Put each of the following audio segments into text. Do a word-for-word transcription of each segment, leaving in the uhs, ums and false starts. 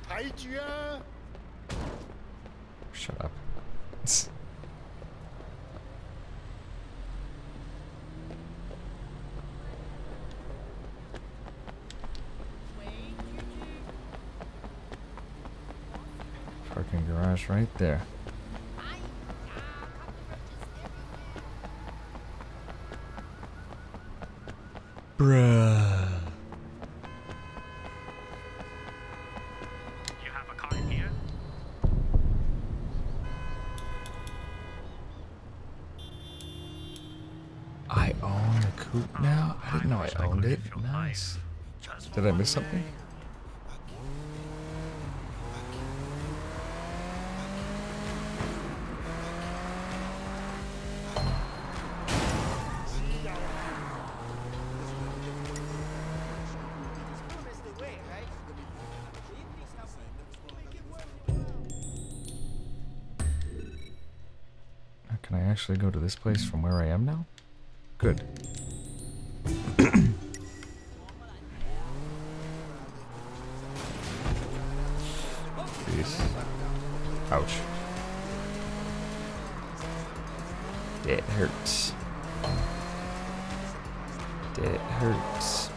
Shut up. Parking garage right there. Bruh. You have a car here? I own a coupe now? I didn't know I owned it. Nice. Did I miss something? Can I actually go to this place from where I am now? Good. Jeez. Ouch. It hurts. It hurts.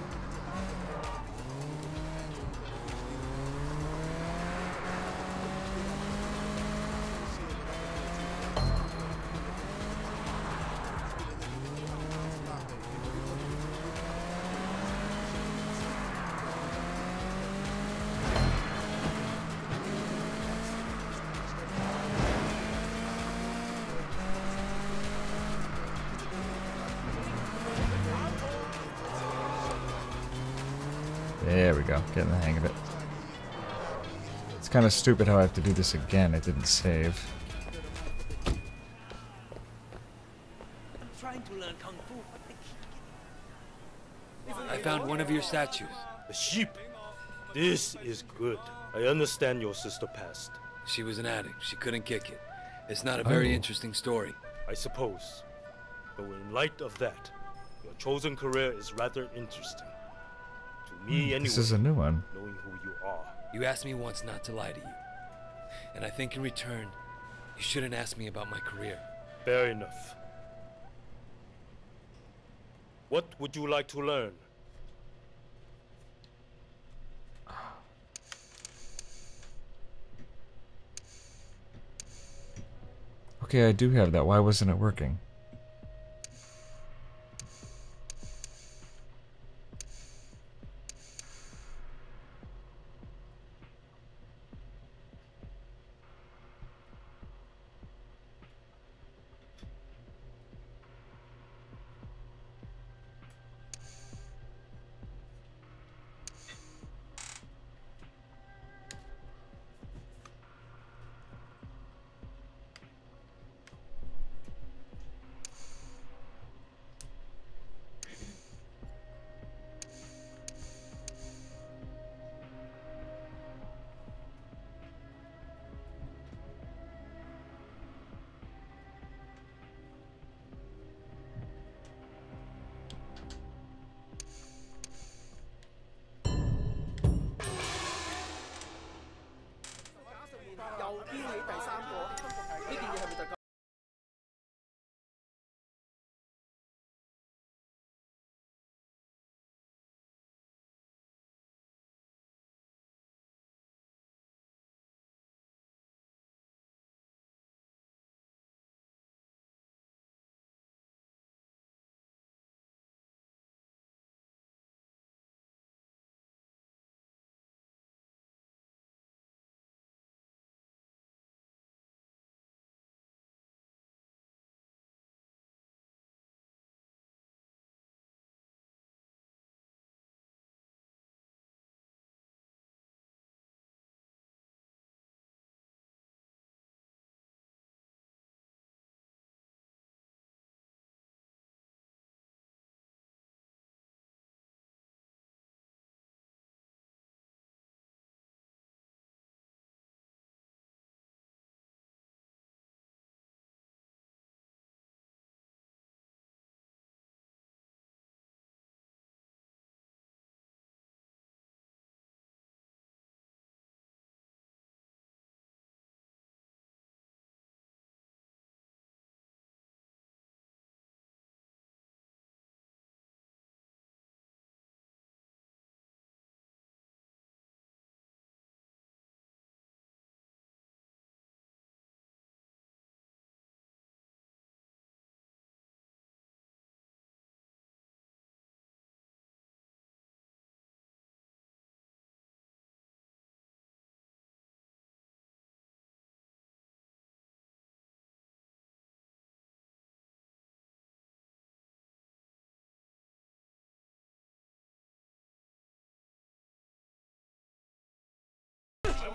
There we go, getting the hang of it. It's kind of stupid how I have to do this again. It didn't save. I'm trying to learn kung fu. I found one of your statues. A sheep. This is good. I understand your sister passed. She was an addict. She couldn't kick it. It's not a very Oh. interesting story. I suppose. But in light of that, your chosen career is rather interesting. To me, anyway. This is a new one. Knowing who you are. You asked me once not to lie to you. And I think in return, you shouldn't ask me about my career. Fair enough. What would you like to learn? Okay, I do have that. Why wasn't it working?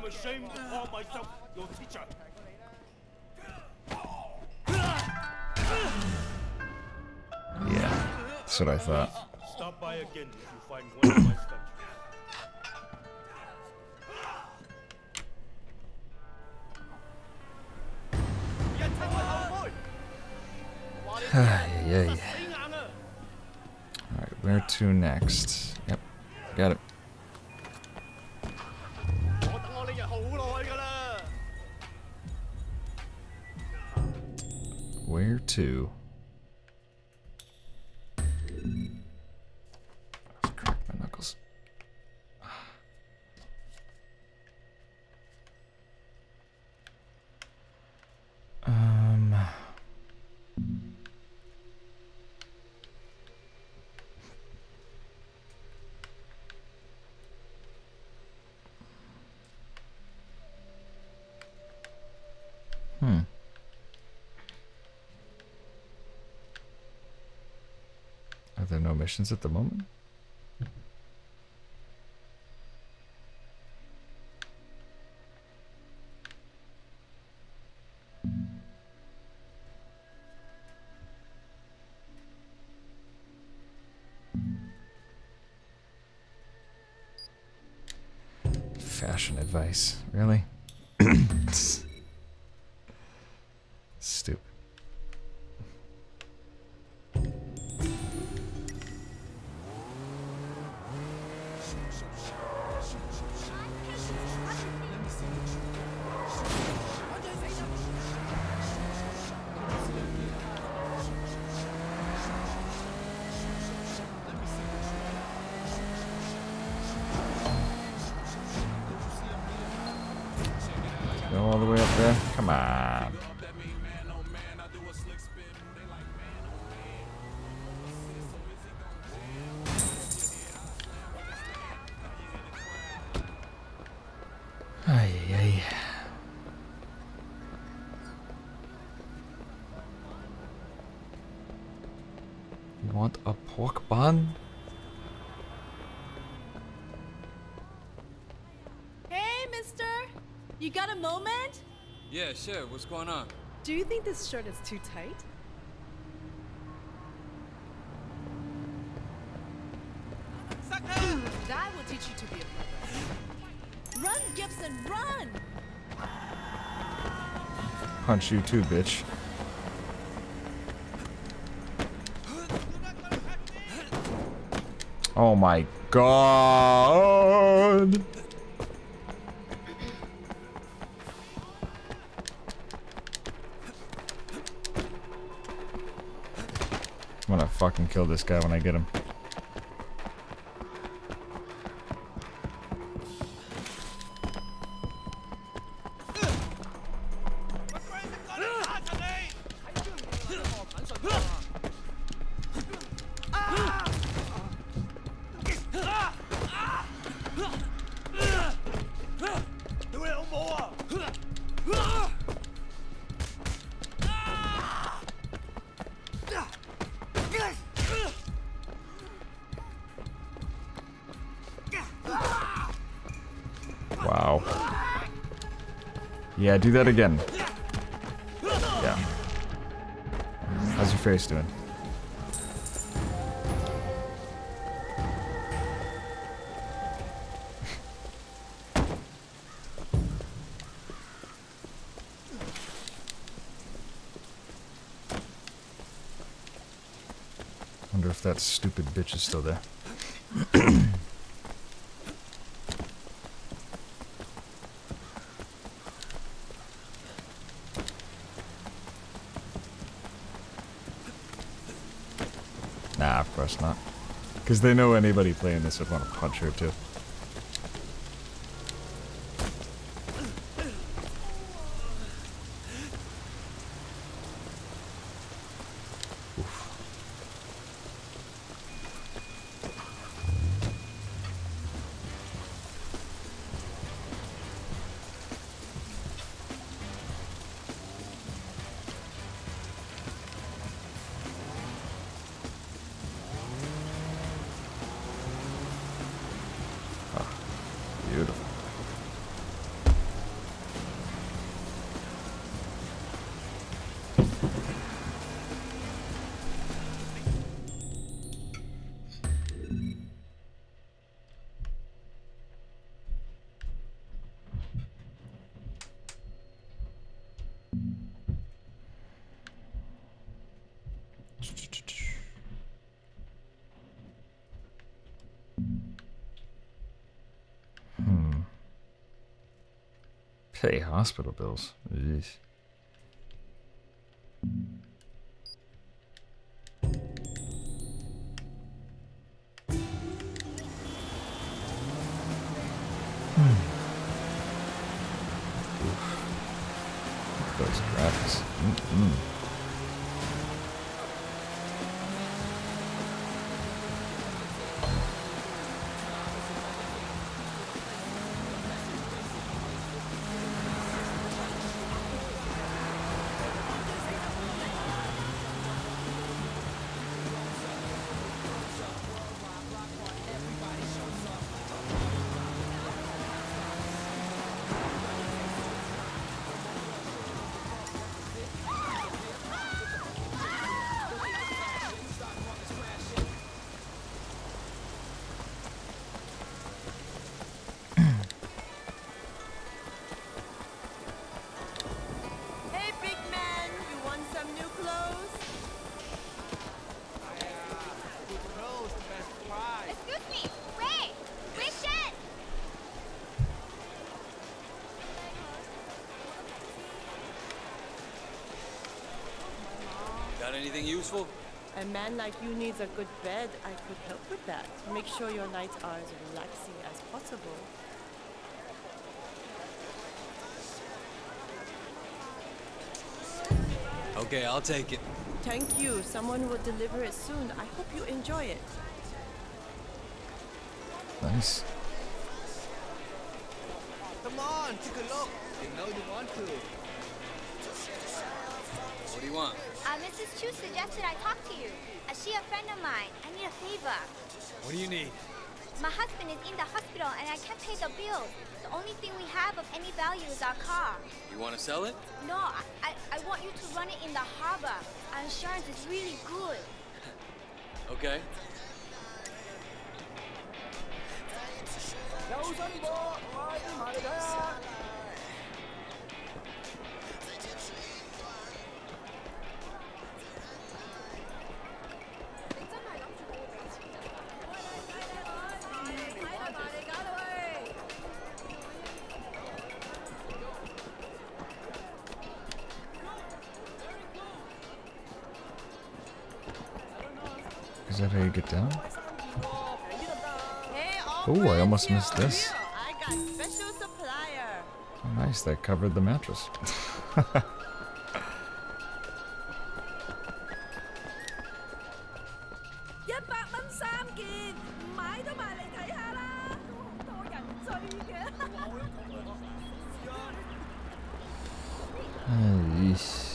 ashamed to call myself your teacher. Yeah, that's what I thought. Stop by again if you find one of my statues. Ay, ay. Alright, where to next? Yep, got it. Where to? Crack my knuckles. Um. Hmm. Are there no missions at the moment? Fashion advice, really? Stupid. Go all the way up there? Come on. Ay, ay. You want a pork bun? Hey, mister! You got a moment? Yeah, sure. What's going on? Do you think this shirt is too tight? That will teach you to be a brother. Run, Gibson, run! Punch you too, bitch. Oh my god! I'm gonna fucking kill this guy when I get him. Wow. Yeah, do that again. Yeah. How's your face doing? Wonder if that stupid bitch is still there. Nah, of course not. Because they know anybody playing this would want to punch her too. Pay hospital bills. Eesh. Those graphics. Mm-mm. Hey, big man, you want some new clothes? Excuse me! Ray! Ray Shen! Got anything useful? A man like you needs a good bed. I could help with that. Make sure your nights are as relaxing as possible. Okay, I'll take it. Thank you. Someone will deliver it soon. I hope you enjoy it. Nice. Come on, take a look. You know you want to. What do you want? Uh, Missus Chu suggested I talk to you. Uh, she a friend of mine. I need a favor. What do you need? My husband is in the hospital and I can't pay the bill. The only thing we have of any value is our car. You want to sell it? No, I, I, I want you to run it in the harbor. Our insurance is really good. Okay. Is that how you get down? Hey, all Oh, I friends almost here missed are this. real. I got special supplier. Oh, nice, that covered the mattress. Yeesh.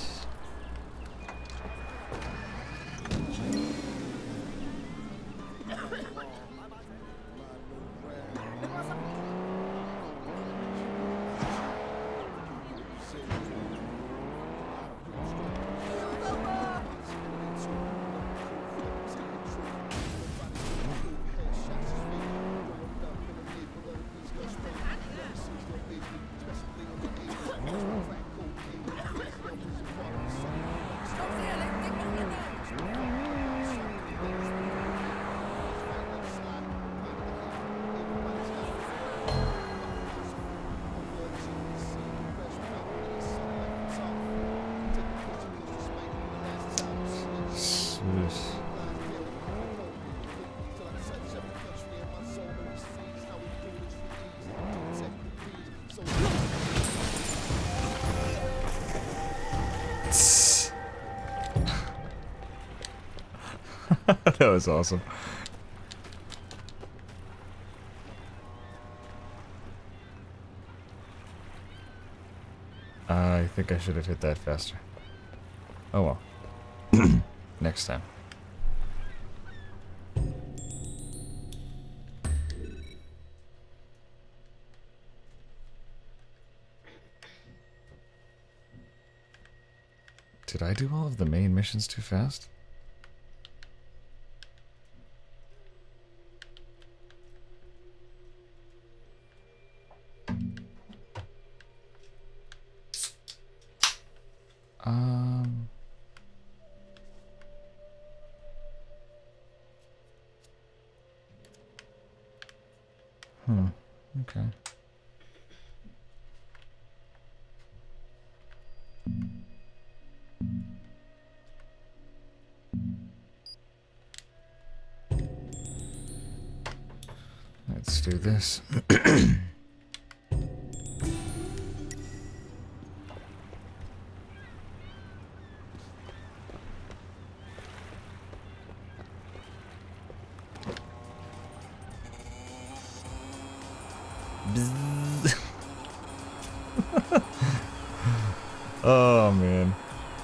Yes. That was awesome. I think I should have hit that faster. Oh well. Next time. Did I do all of the main missions too fast? Um... Hmm, okay. do this. Oh man.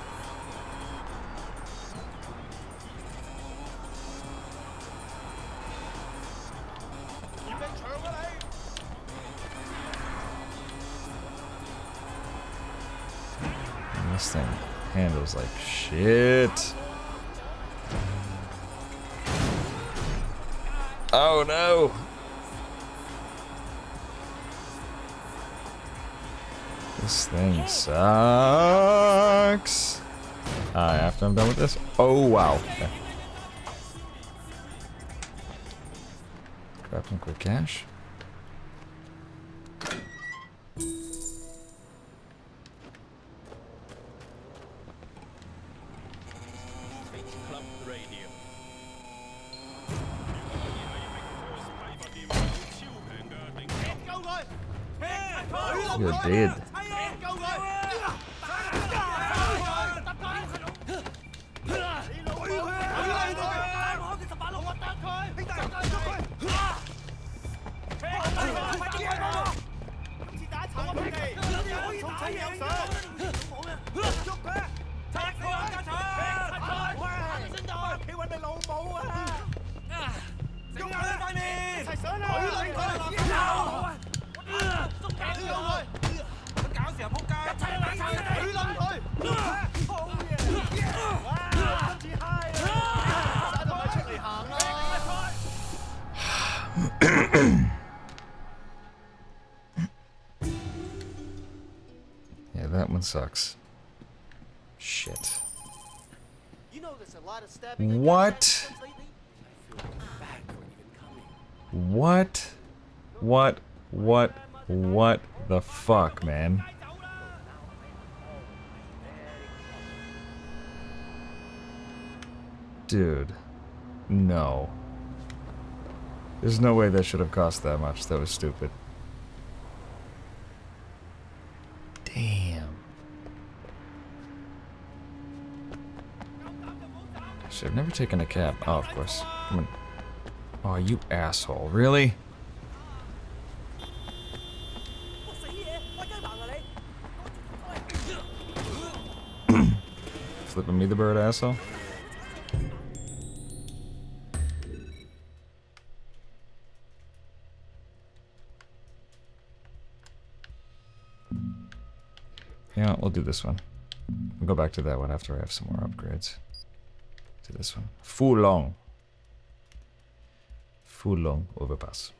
And this thing handles like shit. Oh no. This thing sucks. Uh, after I'm done with this. Oh wow. Okay. Grab some quick cash. You're dead. Yeah, that one sucks. Shit. You know there's a lot of stabbing and What? lately? I feel bad for even coming. What? What? What? What the fuck, man? Dude. No. There's no way that should have cost that much. That was stupid. Damn. Shit, I've never taken a cab. Oh, of course. Come on. Oh, you asshole. Really? Flipping me the bird, asshole? Yeah, we'll do this one. We'll go back to that one after I have some more upgrades. To this one. Fulong. Fulong overpass.